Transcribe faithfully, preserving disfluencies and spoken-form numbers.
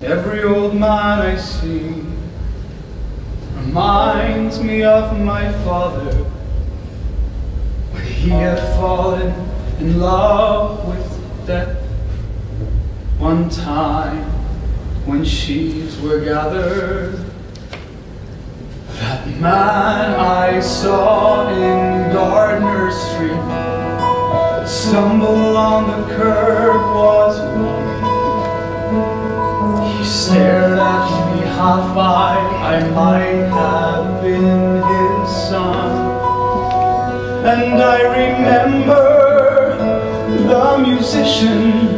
Every old man I see reminds me of my father, when he had fallen in love with death. One time when sheaves were gathered, that man I saw in Gardner Street stumble on the curb was one. He stared at me half-eyed, I might have been his son. And I remember the musician